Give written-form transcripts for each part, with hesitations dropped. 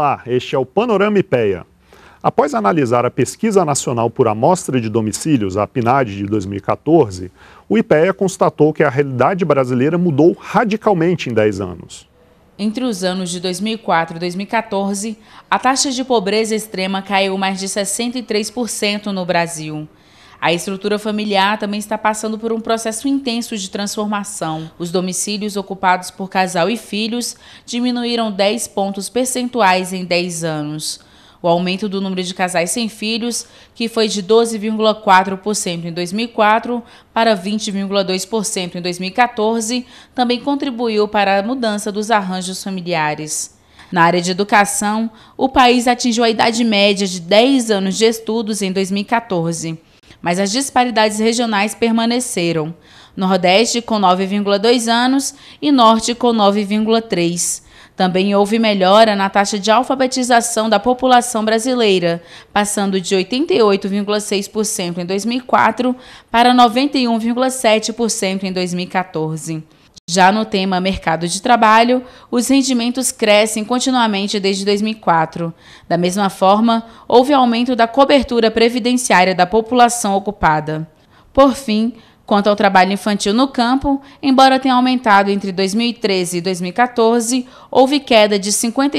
Olá, este é o Panorama IPEA. Após analisar a Pesquisa Nacional por Amostra de Domicílios, a PNAD de 2014, o IPEA constatou que a realidade brasileira mudou radicalmente em 10 anos. Entre os anos de 2004 e 2014, a taxa de pobreza extrema caiu mais de 63% no Brasil. A estrutura familiar também está passando por um processo intenso de transformação. Os domicílios ocupados por casal e filhos diminuíram 10 pontos percentuais em 10 anos. O aumento do número de casais sem filhos, que foi de 12,4% em 2004 para 20,2% em 2014, também contribuiu para a mudança dos arranjos familiares. Na área de educação, o país atingiu a idade média de 10 anos de estudos em 2014. Mas as disparidades regionais permaneceram. Nordeste com 9,2 anos e Norte com 9,3. Também houve melhora na taxa de alfabetização da população brasileira, passando de 88,6% em 2004 para 91,7% em 2014. Já no tema mercado de trabalho, os rendimentos crescem continuamente desde 2004. Da mesma forma, houve aumento da cobertura previdenciária da população ocupada. Por fim, quanto ao trabalho infantil no campo, embora tenha aumentado entre 2013 e 2014, houve queda de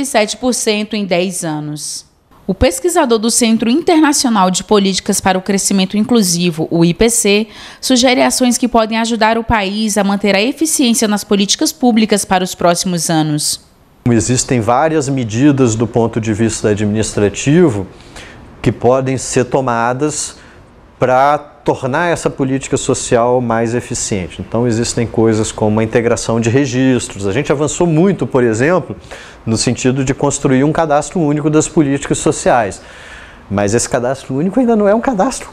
57% em 10 anos. O pesquisador do Centro Internacional de Políticas para o Crescimento Inclusivo, o IPC, sugere ações que podem ajudar o país a manter a eficiência nas políticas públicas para os próximos anos. Existem várias medidas do ponto de vista administrativo que podem ser tomadas para tornar essa política social mais eficiente. Então existem coisas como a integração de registros. A gente avançou muito, por exemplo, no sentido de construir um cadastro único das políticas sociais. Mas esse cadastro único ainda não é um cadastro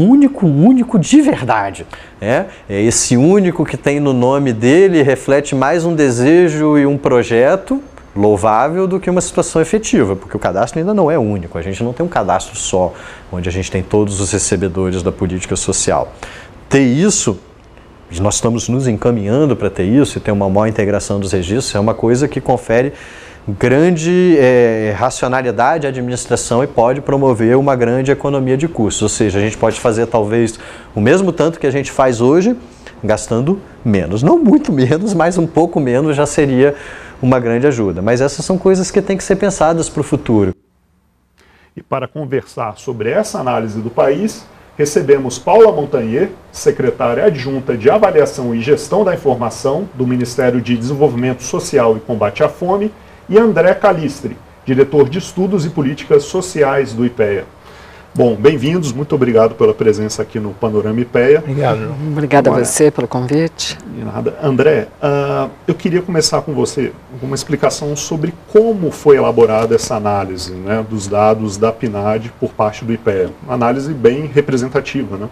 único de verdade. É esse único que tem no nome dele reflete mais um desejo e um projeto louvável do que uma situação efetiva, porque o cadastro ainda não é único, a gente não tem um cadastro só, onde a gente tem todos os recebedores da política social. Ter isso, nós estamos nos encaminhando para ter isso, e ter uma maior integração dos registros, é uma coisa que confere grande racionalidade à administração e pode promover uma grande economia de custos, ou seja, a gente pode fazer talvez o mesmo tanto que a gente faz hoje, gastando menos, não muito menos, mas um pouco menos já seria uma grande ajuda. Mas essas são coisas que têm que ser pensadas para o futuro. E para conversar sobre essa análise do país, recebemos Paula Montagnier, secretária adjunta de Avaliação e Gestão da Informação do Ministério de Desenvolvimento Social e Combate à Fome, e André Calistri, diretor de Estudos e Políticas Sociais do IPEA. Bom, bem-vindos, muito obrigado pela presença aqui no Panorama IPEA. Obrigado. Obrigada a você pelo convite. De nada. André, eu queria começar com você com uma explicação sobre como foi elaborada essa análise, né, dos dados da PNAD por parte do IPEA. Uma análise bem representativa, né?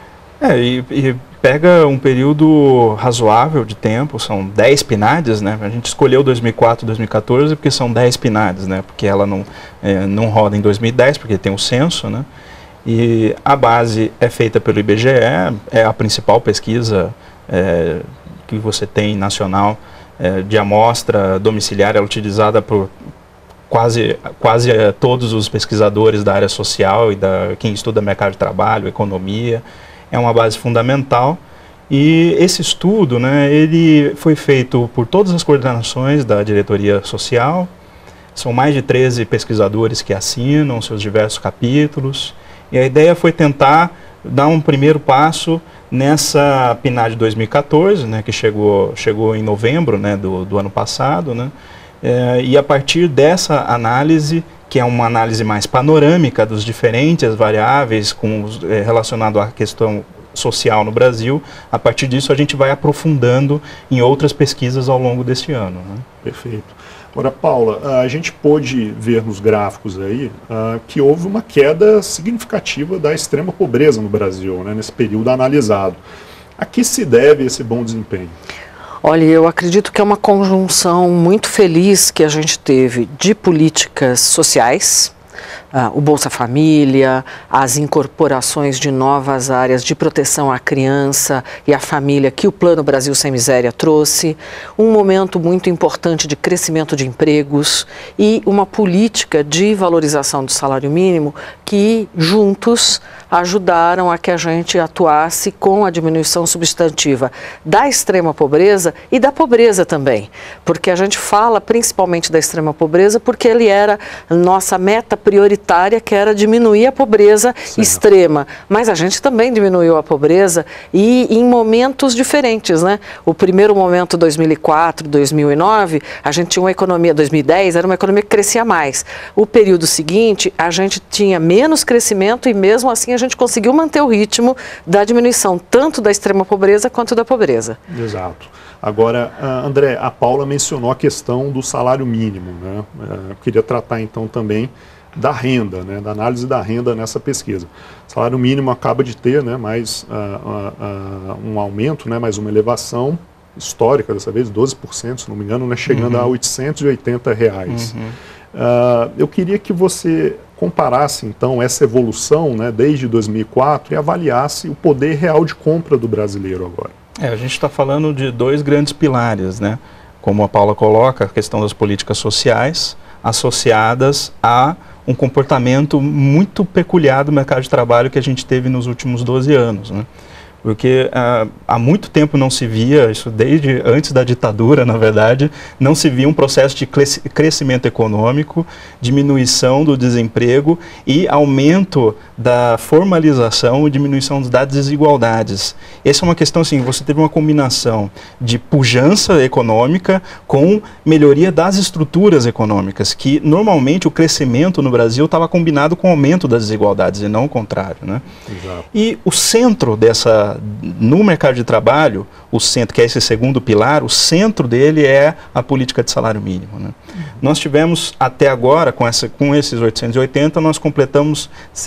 E pega um período razoável de tempo, são 10 PNADs, né? A gente escolheu 2004 e 2014 porque são 10 PNADs, né? Porque ela não roda em 2010, porque tem o censo, né? E a base é feita pelo IBGE, é a principal pesquisa que você tem nacional de amostra domiciliar, é utilizada por quase todos os pesquisadores da área social e quem estuda mercado de trabalho, economia. É uma base fundamental e esse estudo, né, ele foi feito por todas as coordenações da diretoria social, são mais de 13 pesquisadores que assinam seus diversos capítulos e a ideia foi tentar dar um primeiro passo nessa PNAD de 2014, né, que chegou em novembro, né, do ano passado, né, e a partir dessa análise, que é uma análise mais panorâmica dos diferentes variáveis relacionado à questão social no Brasil, a partir disso a gente vai aprofundando em outras pesquisas ao longo desse ano, né? Perfeito. Agora, Paula, a gente pôde ver nos gráficos aí que houve uma queda significativa da extrema pobreza no Brasil, né, nesse período analisado. A que se deve esse bom desempenho? Olha, eu acredito que é uma conjunção muito feliz que a gente teve de políticas sociais, o Bolsa Família, as incorporações de novas áreas de proteção à criança e à família que o Plano Brasil Sem Miséria trouxe, um momento muito importante de crescimento de empregos e uma política de valorização do salário mínimo que juntos ajudaram a que a gente atuasse com a diminuição substantiva da extrema pobreza e da pobreza também, porque a gente fala principalmente da extrema pobreza porque ele era nossa meta prioritária, que era diminuir a pobreza extrema, mas a gente também diminuiu a pobreza e em momentos diferentes, né? O primeiro momento, 2004, 2009, a gente tinha uma economia, 2010, era uma economia que crescia mais. O período seguinte, a gente tinha menos crescimento e mesmo assim a gente conseguiu manter o ritmo da diminuição tanto da extrema pobreza quanto da pobreza. Exato. Agora, André, a Paula mencionou a questão do salário mínimo, né? Eu queria tratar então também da renda, né? Da análise da renda nessa pesquisa. O salário mínimo acaba de ter, né, mais um aumento, né, mais uma elevação histórica, dessa vez 12%, se não me engano, né, chegando a R$880. Eu queria que você comparasse então essa evolução, né, desde 2004 e avaliasse o poder real de compra do brasileiro agora. A gente está falando de dois grandes pilares, né? Como a Paula coloca, a questão das políticas sociais associadas a um comportamento muito peculiar do mercado de trabalho que a gente teve nos últimos 12 anos, né? Porque há muito tempo não se via, isso desde antes da ditadura, na verdade, não se via um processo de crescimento econômico, diminuição do desemprego e aumento da formalização e diminuição das desigualdades. Essa é uma questão assim, você teve uma combinação de pujança econômica com melhoria das estruturas econômicas, que normalmente o crescimento no Brasil estava combinado com o aumento das desigualdades e não o contrário, né? Exato. E o centro no mercado de trabalho, o centro, que é esse segundo pilar, o centro dele é a política de salário mínimo, né? Nós tivemos até agora, com esses 880, nós completamos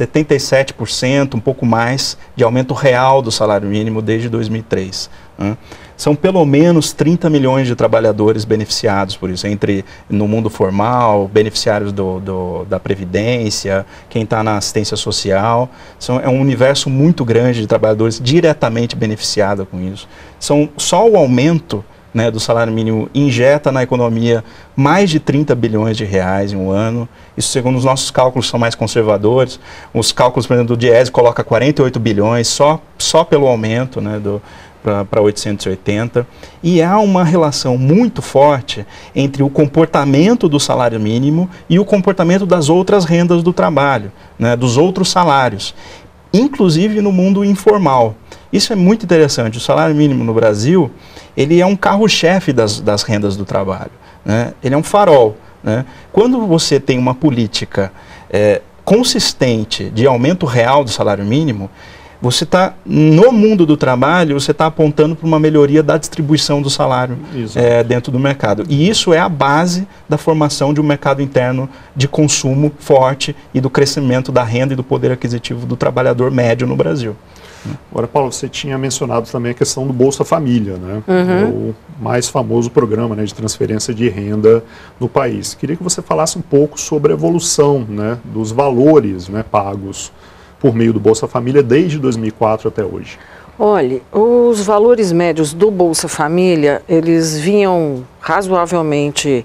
77%, um pouco mais, de aumento real do salário mínimo desde 2003. Né? São pelo menos 30 milhões de trabalhadores beneficiados por isso, entre no mundo formal, beneficiários da Previdência, quem está na assistência social. É um universo muito grande de trabalhadores diretamente beneficiados com isso. Só o aumento, né, do salário mínimo injeta na economia mais de 30 bilhões de reais em um ano. Isso segundo os nossos cálculos são mais conservadores. Os cálculos, por exemplo, do Diese coloca 48 bilhões só pelo aumento, né, para 880. E há uma relação muito forte entre o comportamento do salário mínimo e o comportamento das outras rendas do trabalho, né, dos outros salários, inclusive no mundo informal. Isso é muito interessante. O salário mínimo no Brasil, ele é um carro-chefe das rendas do trabalho, né? Ele é um farol, né? Quando você tem uma política consistente de aumento real do salário mínimo, você está, no mundo do trabalho, você está apontando para uma melhoria da distribuição do salário dentro do mercado. E isso é a base da formação de um mercado interno de consumo forte e do crescimento da renda e do poder aquisitivo do trabalhador médio no Brasil. Agora, Paulo, você tinha mencionado também a questão do Bolsa Família, né? É o mais famoso programa, né, de transferência de renda no país. Queria que você falasse um pouco sobre a evolução, né, dos valores, né, pagos por meio do Bolsa Família desde 2004 até hoje. Olha, os valores médios do Bolsa Família, eles vinham razoavelmente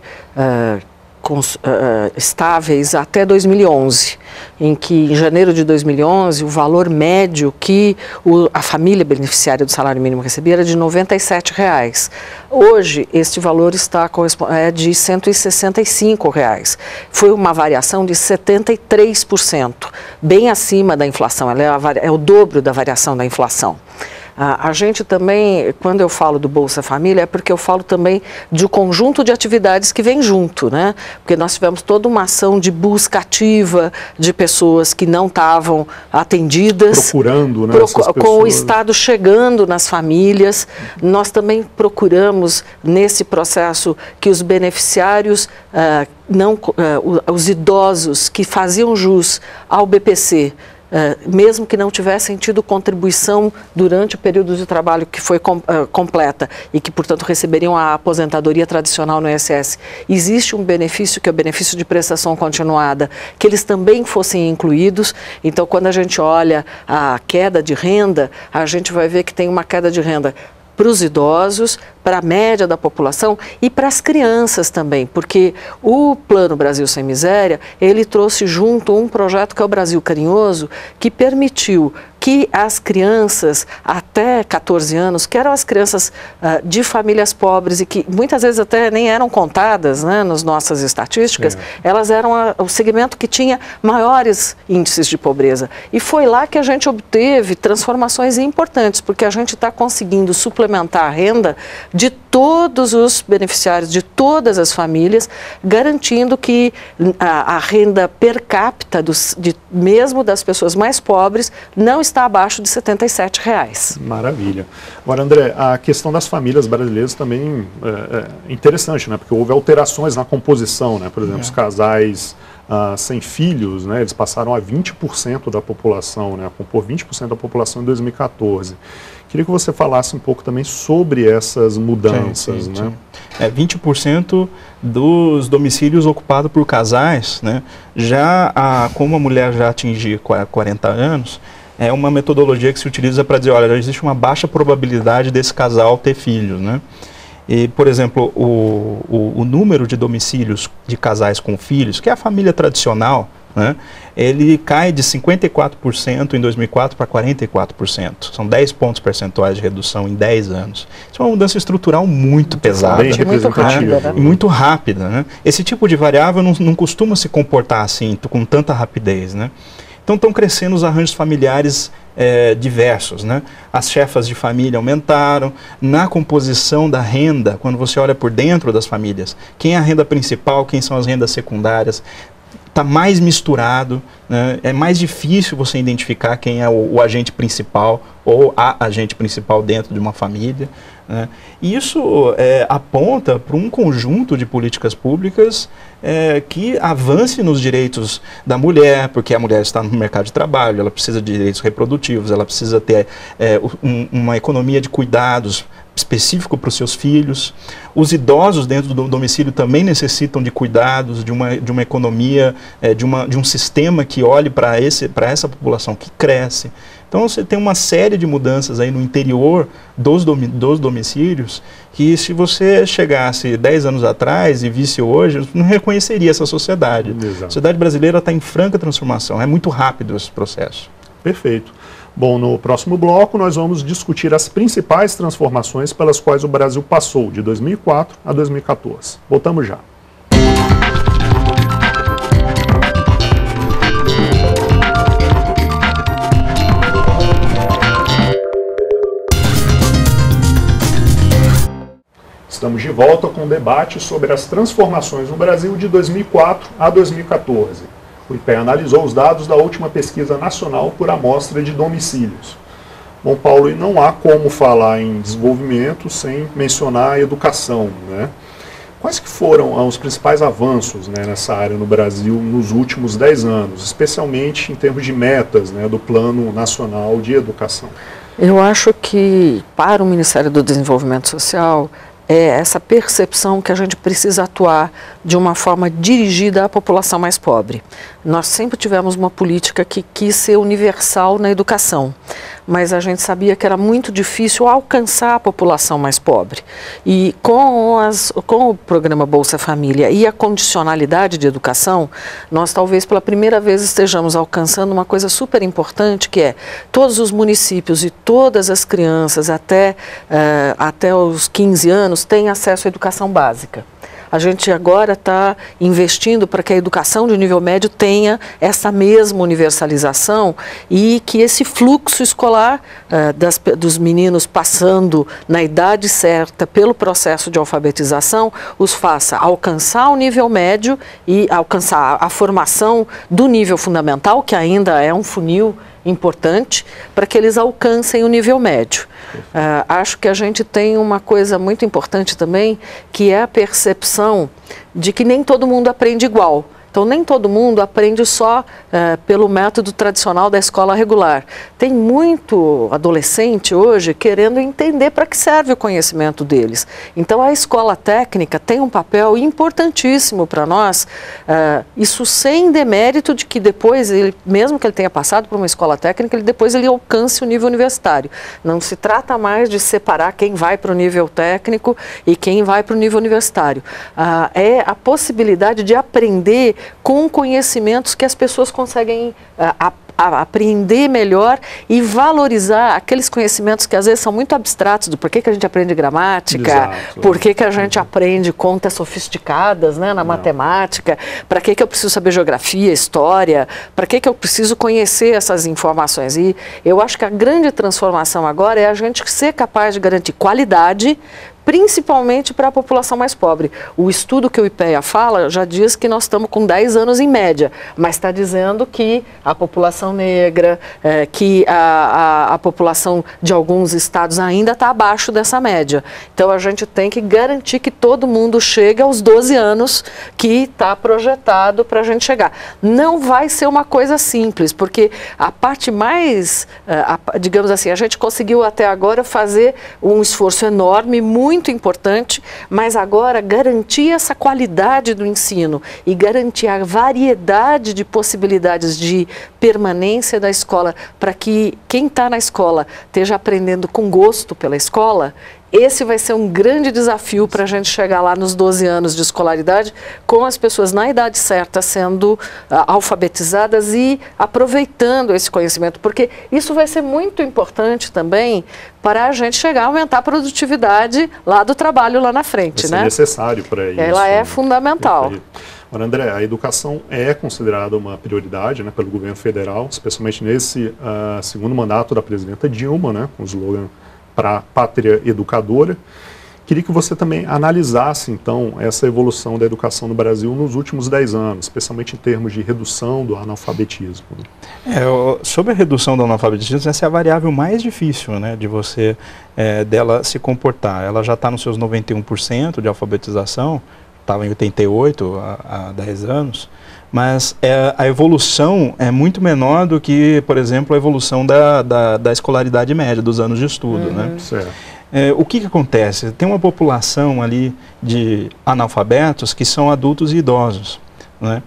estáveis até 2011, em que em janeiro de 2011 o valor médio que a família beneficiária do salário mínimo recebia era de R$ 97. Hoje este valor é de R$ 165. Foi uma variação de 73%, bem acima da inflação. Ela é o dobro da variação da inflação. A gente também, quando eu falo do Bolsa Família, é porque eu falo também de um conjunto de atividades que vem junto, né? Porque nós tivemos toda uma ação de busca ativa de pessoas que não estavam atendidas. Procurando, né? Com o Estado chegando nas famílias. Nós também procuramos, nesse processo, que os beneficiários, os idosos que faziam jus ao BPC, mesmo que não tivessem tido contribuição durante o período de trabalho que foi completa e que, portanto, receberiam a aposentadoria tradicional no INSS, existe um benefício que é o benefício de prestação continuada, que eles também fossem incluídos. Então, quando a gente olha a queda de renda, a gente vai ver que tem uma queda de renda para os idosos, para a média da população e para as crianças também, porque o Plano Brasil Sem Miséria, ele trouxe junto um projeto que é o Brasil Carinhoso, que permitiu que as crianças até 14 anos, que eram as crianças de famílias pobres e que muitas vezes até nem eram contadas, né, nas nossas estatísticas, elas eram o segmento que tinha maiores índices de pobreza. E foi lá que a gente obteve transformações importantes, porque a gente está conseguindo suplementar a renda de todos os beneficiários, de todas as famílias, garantindo que a renda per capita, mesmo das pessoas mais pobres, não está abaixo de R$ 77,00. Maravilha. Agora, André, a questão das famílias brasileiras também é interessante, né? Porque houve alterações na composição, né? Por exemplo, os casais sem filhos, né? Eles passaram a 20% da população, né? A compor 20% da população em 2014. Queria que você falasse um pouco também sobre essas mudanças, sim. né? 20% dos domicílios ocupados por casais, né? Como a mulher já atingir 40 anos, é uma metodologia que se utiliza para dizer, olha, existe uma baixa probabilidade desse casal ter filhos, né? E, por exemplo, o número de domicílios de casais com filhos, que é a família tradicional, né, ele cai de 54% em 2004 para 44%. São 10 pontos percentuais de redução em 10 anos. Isso é uma mudança estrutural muito pesada. Bem representativa. Muito rápida, né? Esse tipo de variável não costuma se comportar assim, com tanta rapidez, né? Então estão crescendo os arranjos familiares diversos, né? As chefas de família aumentaram, na composição da renda, quando você olha por dentro das famílias, quem é a renda principal, quem são as rendas secundárias, está mais misturado, né? É mais difícil você identificar quem é o agente principal ou a agente principal dentro de uma família, né? E isso aponta para um conjunto de políticas públicas que avance nos direitos da mulher, porque a mulher está no mercado de trabalho, ela precisa de direitos reprodutivos, ela precisa ter uma economia de cuidados específico para os seus filhos. Os idosos dentro do domicílio também necessitam de cuidados, de uma economia, de um sistema que olhe para essa população que cresce. Então você tem uma série de mudanças aí no interior dos domicílios que, se você chegasse 10 anos atrás e visse hoje, não reconheceria essa sociedade. Exato. A sociedade brasileira está em franca transformação, é muito rápido esse processo. Perfeito. Bom, no próximo bloco nós vamos discutir as principais transformações pelas quais o Brasil passou de 2004 a 2014. Voltamos já. Estamos de volta com um debate sobre as transformações no Brasil de 2004 a 2014. O IPEA analisou os dados da última pesquisa nacional por amostra de domicílios. Bom, Paulo, e não há como falar em desenvolvimento sem mencionar a educação, né? Quais que foram os principais avanços, né, nessa área no Brasil nos últimos 10 anos, especialmente em termos de metas, né, do Plano Nacional de Educação? Eu acho que, para o Ministério do Desenvolvimento Social, é essa percepção que a gente precisa atuar de uma forma dirigida à população mais pobre. Nós sempre tivemos uma política que quis ser universal na educação, mas a gente sabia que era muito difícil alcançar a população mais pobre. E com o programa Bolsa Família e a condicionalidade de educação, nós talvez pela primeira vez estejamos alcançando uma coisa super importante, que é todos os municípios e todas as crianças até os 15 anos têm acesso à educação básica. A gente agora está investindo para que a educação de nível médio tenha essa mesma universalização e que esse fluxo escolar dos meninos passando na idade certa pelo processo de alfabetização os faça alcançar o nível médio e alcançar a formação do nível fundamental, que ainda é um funil importante, para que eles alcancem o nível médio. Acho que a gente tem uma coisa muito importante também, que é a percepção de que nem todo mundo aprende igual Então, nem todo mundo aprende só pelo método tradicional da escola regular. Tem muito adolescente hoje querendo entender para que serve o conhecimento deles. Então, a escola técnica tem um papel importantíssimo para nós, isso sem demérito de que depois, mesmo que ele tenha passado por uma escola técnica, depois ele alcance o nível universitário. Não se trata mais de separar quem vai para o nível técnico e quem vai para o nível universitário. É a possibilidade de aprender com conhecimentos que as pessoas conseguem aprender melhor e valorizar aqueles conhecimentos que às vezes são muito abstratos, do porquê que a gente aprende gramática, porquê que a gente aprende contas sofisticadas, né, na matemática, para que eu preciso saber geografia, história, para que eu preciso conhecer essas informações. E eu acho que a grande transformação agora é a gente ser capaz de garantir qualidade, principalmente para a população mais pobre. O estudo que o IPEA fala já diz que nós estamos com 10 anos em média, mas está dizendo que a população negra, que a população de alguns estados ainda está abaixo dessa média. Então a gente tem que garantir que todo mundo chegue aos 12 anos que está projetado para a gente chegar. Não vai ser uma coisa simples, porque a parte mais, digamos assim, a gente conseguiu até agora fazer um esforço enorme, muito importante, mas agora garantir essa qualidade do ensino e garantir a variedade de possibilidades de permanência da escola para que quem está na escola esteja aprendendo com gosto pela escola. Esse vai ser um grande desafio para a gente chegar lá nos 12 anos de escolaridade, com as pessoas na idade certa sendo alfabetizadas e aproveitando esse conhecimento, porque isso vai ser muito importante também para a gente chegar a aumentar a produtividade lá do trabalho lá na frente. Vai ser necessário para isso. Ela é fundamental. Ora, André, a educação é considerada uma prioridade, né, pelo governo federal, especialmente nesse segundo mandato da presidenta Dilma, né, com o slogan para a pátria educadora. Queria que você também analisasse, então, essa evolução da educação no Brasil nos últimos 10 anos, especialmente em termos de redução do analfabetismo. Sobre a redução do analfabetismo, essa é a variável mais difícil, né, de você, dela se comportar. Ela já está nos seus 91% de alfabetização, estava em 88% há 10 anos, mas a evolução é muito menor do que, por exemplo, a evolução da escolaridade média, dos anos de estudo. Né? Certo. O que acontece? Tem uma população ali de analfabetos que são adultos e idosos. Né?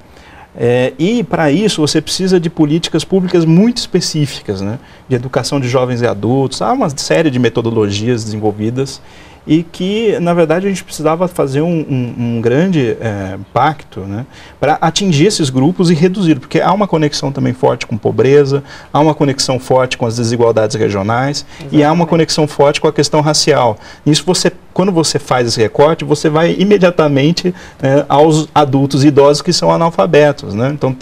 E para isso você precisa de políticas públicas muito específicas, né? De educação de jovens e adultos. Há uma série de metodologias desenvolvidas e que, na verdade, a gente precisava fazer um grande pacto, né, para atingir esses grupos e reduzir, porque há uma conexão também forte com pobreza, há uma conexão forte com as desigualdades regionais. Exatamente. E há uma conexão forte com a questão racial. Nisso, quando você faz esse recorte, você vai imediatamente aos adultos e idosos que são analfabetos. Né? Então,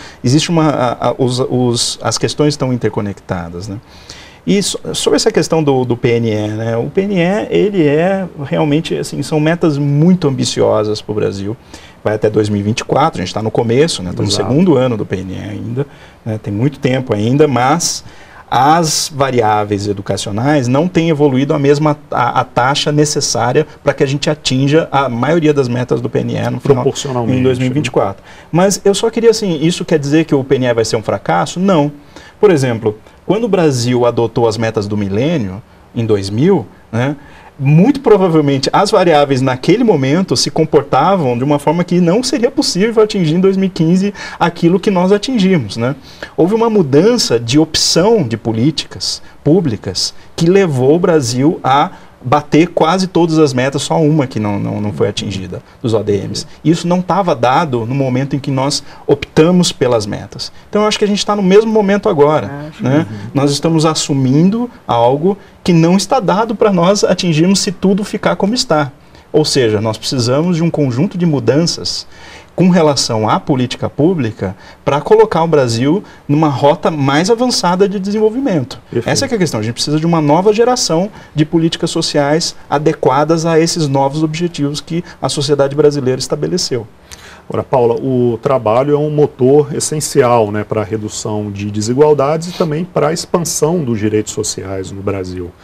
as questões estão interconectadas. Né? E sobre essa questão do PNE, né? O PNE, ele realmente, assim, são metas muito ambiciosas para o Brasil. Vai até 2024, a gente está no começo, né? Estamos no segundo ano do PNE ainda, né? Tem muito tempo ainda, mas as variáveis educacionais não têm evoluído a taxa necessária para que a gente atinja a maioria das metas do PNE no final, em 2024. Mas eu só queria, assim, isso quer dizer que o PNE vai ser um fracasso? Não. Por exemplo, quando o Brasil adotou as metas do milênio, em 2000, né, muito provavelmente as variáveis naquele momento se comportavam de uma forma que não seria possível atingir em 2015 aquilo que nós atingimos. Né? Houve uma mudança de opção de políticas públicas que levou o Brasil a bater quase todas as metas, só uma que não foi atingida, dos ODMs. Isso não estava dado no momento em que nós optamos pelas metas. Então eu acho que a gente está no mesmo momento agora. Né? Nós estamos assumindo algo que não está dado para nós atingirmos se tudo ficar como está. Ou seja, nós precisamos de um conjunto de mudanças com relação à política pública para colocar o Brasil numa rota mais avançada de desenvolvimento. Perfeito. Essa é que é a questão. A gente precisa de uma nova geração de políticas sociais adequadas a esses novos objetivos que a sociedade brasileira estabeleceu. Ora, Paula, o trabalho é um motor essencial, né, para a redução de desigualdades e também para a expansão dos direitos sociais no Brasil.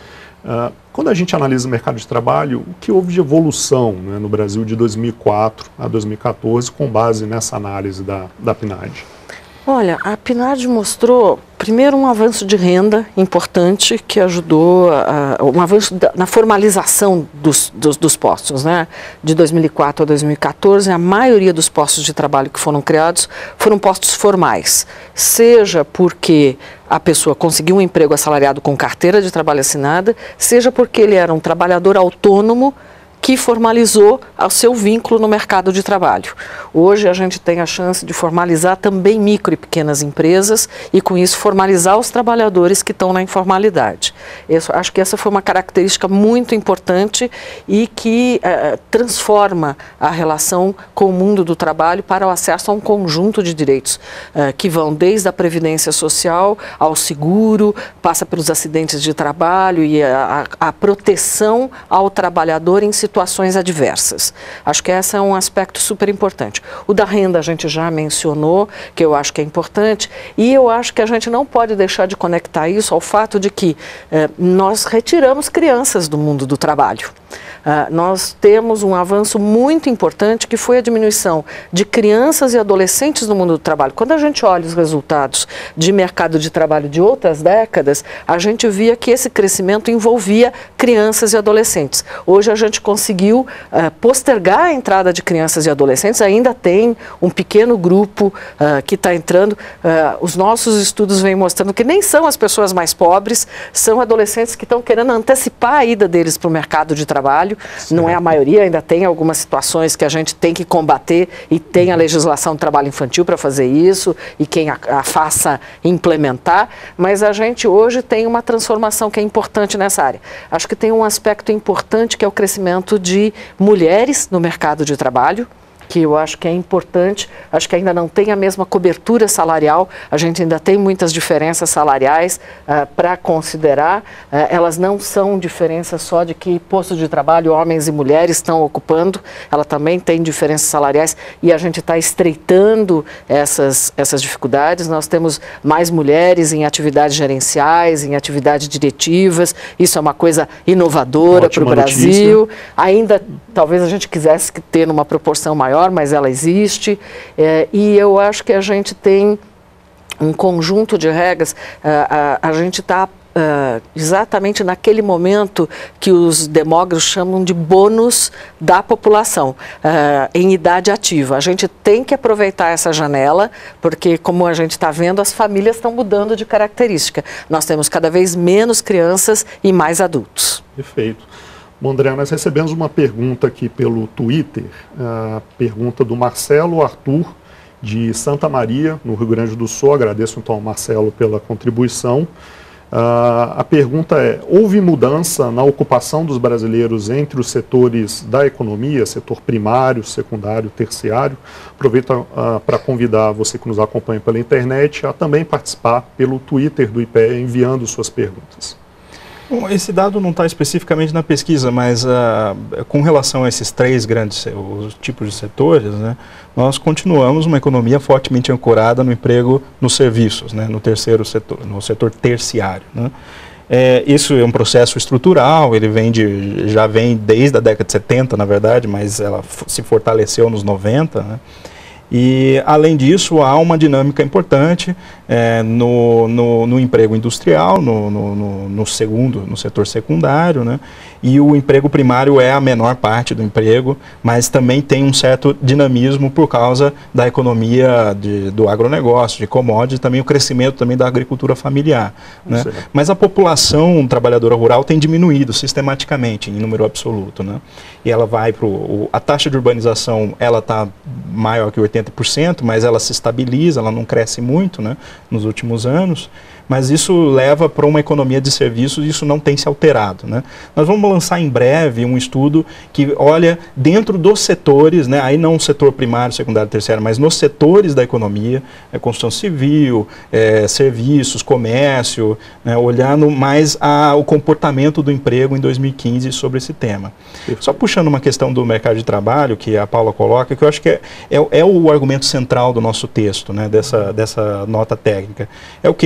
Quando a gente analisa o mercado de trabalho, o que houve de evolução, né, no Brasil de 2004 a 2014 com base nessa análise da PNAD? Olha, a PNAD mostrou, primeiro, um avanço de renda importante que ajudou, um avanço na formalização dos postos, né? De 2004 a 2014, a maioria dos postos de trabalho que foram criados foram postos formais, seja porque a pessoa conseguiu um emprego assalariado com carteira de trabalho assinada, seja porque ele era um trabalhador autônomo que formalizou o seu vínculo no mercado de trabalho. Hoje a gente tem a chance de formalizar também micro e pequenas empresas e com isso formalizar os trabalhadores que estão na informalidade. Acho que essa foi uma característica muito importante e que transforma a relação com o mundo do trabalho para o acesso a um conjunto de direitos que vão desde a previdência social ao seguro, passa pelos acidentes de trabalho e a proteção ao trabalhador em situações adversas. Acho que esse é um aspecto super importante. O da renda a gente já mencionou, que eu acho que é importante, e eu acho que a gente não pode deixar de conectar isso ao fato de que nós retiramos crianças do mundo do trabalho. Nós temos um avanço muito importante que foi a diminuição de crianças e adolescentes no mundo do trabalho. Quando a gente olha os resultados de mercado de trabalho de outras décadas, a gente via que esse crescimento envolvia crianças e adolescentes. Hoje a gente conseguiu postergar a entrada de crianças e adolescentes, ainda tem um pequeno grupo que está entrando. Os nossos estudos vêm mostrando que nem são as pessoas mais pobres, são adolescentes que estão querendo antecipar a ida deles para o mercado de trabalho. Certo. Não é a maioria, ainda tem algumas situações que a gente tem que combater e tem a legislação do trabalho infantil para fazer isso e quem a faça implementar, mas a gente hoje tem uma transformação que é importante nessa área. Acho que tem um aspecto importante que é o crescimento de mulheres no mercado de trabalho, que eu acho que é importante, acho que ainda não tem a mesma cobertura salarial, a gente ainda tem muitas diferenças salariais para considerar, elas não são diferenças só de que postos de trabalho homens e mulheres estão ocupando, ela também tem diferenças salariais e a gente está estreitando essas dificuldades. Nós temos mais mulheres em atividades gerenciais, em atividades diretivas, isso é uma coisa inovadora para o Brasil, notícia. Ainda talvez a gente quisesse ter numa proporção maior, mas ela existe, e eu acho que a gente tem um conjunto de regras, a gente está exatamente naquele momento que os demógrafos chamam de bônus da população, em idade ativa. A gente tem que aproveitar essa janela, porque como a gente está vendo, as famílias estão mudando de característica. Nós temos cada vez menos crianças e mais adultos. Perfeito. Bom, André, nós recebemos uma pergunta aqui pelo Twitter, a pergunta do Marcelo Arthur, de Santa Maria, no Rio Grande do Sul. Agradeço então ao Marcelo pela contribuição. A pergunta é: houve mudança na ocupação dos brasileiros entre os setores da economia, setor primário, secundário, terciário? Aproveito para convidar você que nos acompanha pela internet a também participar pelo Twitter do IPEA enviando suas perguntas. Bom, esse dado não está especificamente na pesquisa, mas com relação a esses três grandes os tipos de setores, né, nós continuamos uma economia fortemente ancorada no emprego nos serviços, né, no terceiro setor, no setor terciário, né. Isso é um processo estrutural, ele já vem desde a década de 70, na verdade, mas ela se fortaleceu nos 90, né. E, além disso, há uma dinâmica importante no emprego industrial, no setor secundário, né? E o emprego primário é a menor parte do emprego, mas também tem um certo dinamismo por causa da economia do agronegócio, de commodities, também o crescimento também da agricultura familiar, né? Mas a população trabalhadora rural tem diminuído sistematicamente em número absoluto, né? E ela vai para a taxa de urbanização, ela está maior que 80%, mas ela se estabiliza, ela não cresce muito, né, nos últimos anos, mas isso leva para uma economia de serviços e isso não tem se alterado, né. Nós vamos lançar em breve um estudo que olha dentro dos setores, né, aí não o setor primário, secundário, terciário, mas nos setores da economia, construção civil, serviços, comércio, né, olhando mais o comportamento do emprego em 2015 sobre esse tema. Só puxando uma questão do mercado de trabalho que a Paula coloca, que eu acho que é o argumento central do nosso texto, né, dessa nota técnica, é o que nós construímos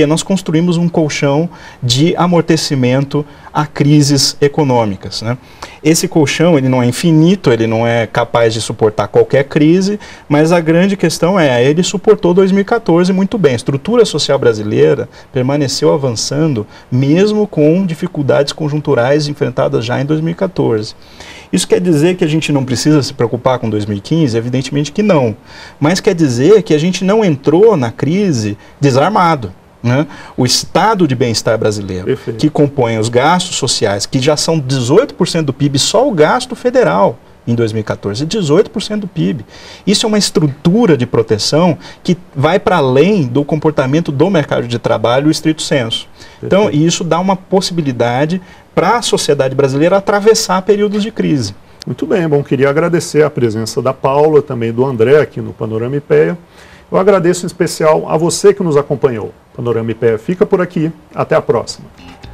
construímos um colchão de amortecimento a crises econômicas, né? Esse colchão, ele não é infinito, ele não é capaz de suportar qualquer crise, mas a grande questão ele suportou 2014 muito bem. A estrutura social brasileira permaneceu avançando, mesmo com dificuldades conjunturais enfrentadas já em 2014. Isso quer dizer que a gente não precisa se preocupar com 2015? Evidentemente que não. Mas quer dizer que a gente não entrou na crise desarmado. Né? O estado de bem-estar brasileiro, perfeito, que compõe os gastos sociais, que já são 18% do PIB, só o gasto federal em 2014, 18% do PIB. Isso é uma estrutura de proteção que vai para além do comportamento do mercado de trabalho, estrito senso. Perfeito. Então, isso dá uma possibilidade para a sociedade brasileira atravessar períodos de crise. Muito bem, bom, queria agradecer a presença da Paula, também do André aqui no Panorama IPEA. Eu agradeço em especial a você que nos acompanhou. Panorama IPEA fica por aqui. Até a próxima.